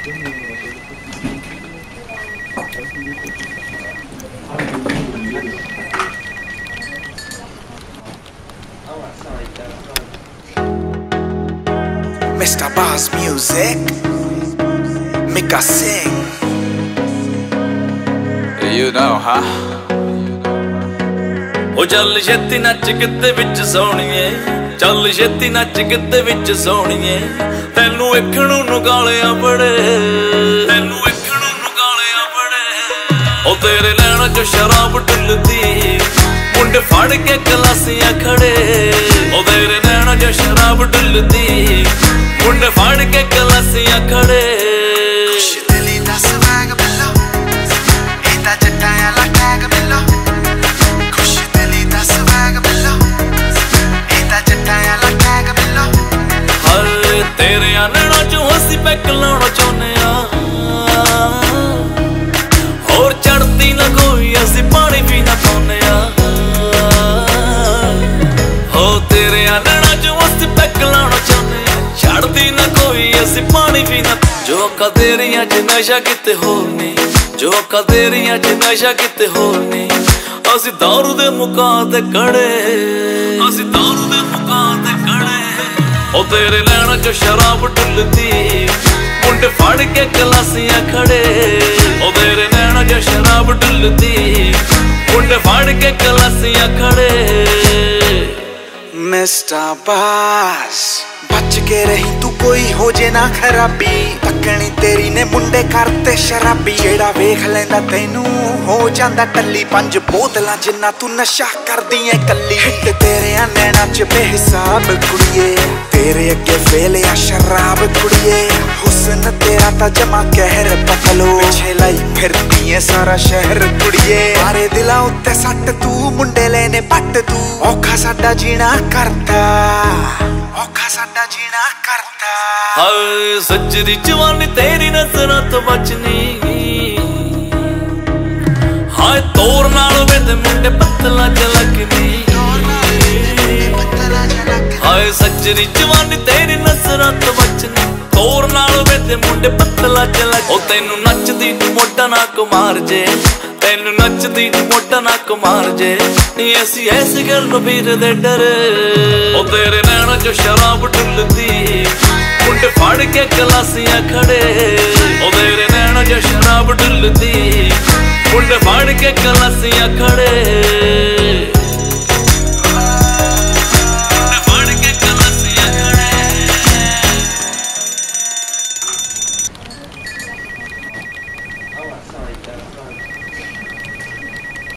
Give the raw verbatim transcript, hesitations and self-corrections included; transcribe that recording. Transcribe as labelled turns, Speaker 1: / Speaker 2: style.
Speaker 1: Mister Boss Music, make us sing. You know, huh?
Speaker 2: ओ चल छेती नच किते विच सोहणीए, चल छेती नच किते विच सोहणीए, तैनू वेखणू नू गालियां बड़े, तैनू वेखणू नू गालियां बड़े। ओ तेरे नैणां च शराब डुलदी, मुंडे फड़ के गलासियां खड़े। ओ तेरे नैणां च शराब डुलदी, मुंडे फड़ के गलासियां खड़े। पैक लाना चाहने और चढ़ती ना कोई असी पानी भी ना पाने हो तेरे आनना जो असी पैक लाना चाहने चढ़ती ना कोई असी पानी भी ना। जो कदेरियां च नशा किते होर नहीं, जो कदेरियां च नशा किते होर नहीं, असी दारू दे मुका ते कड़े, असी दारू दे मुका ते कड़े। ओ तेरे नैणां च शराब डुलदी, मुंडे फड़ के गलासियां खड़े। ओ तेरे नैणां च शराब डुलदी, मुंडे फड़ के गलासियां खड़े।
Speaker 1: मिस्टर बास बच के रही तू कोई हो जे ना खराबी, तकनी तेरी ने मुंडे करते शराबी। जेड़ा वेख लेंदा तैनू हो जांदा टल्ली, पंज बोतलां जिन्ना तू नशा करदी ऐ कल्ली। हिट तेरे नैणां च बेहिसाब कुड़िए, तेरे अगे फेल या शराब कुड़िए। हुस्न तेरा ता जमा कहर पतलो, पिछे लाई फिरदी ऐ सारा शहर कुड़िए। मारे दिलां उत्ते सट तू, मुंडे लेने पट तू, औखा साडा जीना करता, औखा साडा जीना करता।
Speaker 2: हाय सच्ची जवानी तेरी नजरां तो बचनी, हाय तोर नाल वेंदे मुंडे पत्तलां च लगनी। हाय सच्ची जवानी तेरी नजरां तो बचनी, तोर नाल वेंदे मुंडे पत्तलां च लग। ओ तैनू नचदी नू मोटा ना कुमार जे, तैनू नचदी नू मोटा ना कुमार जे, ऐसी ऐसी गल नू वीर दे डरे। ओ तेरे नैणां च शराब डुलदी, मुंडे फड़ के गलासियां खड़े। ओ तेरे नैणां च शराब डुलदी, मुंडे फड़ के गलासियां खड़े।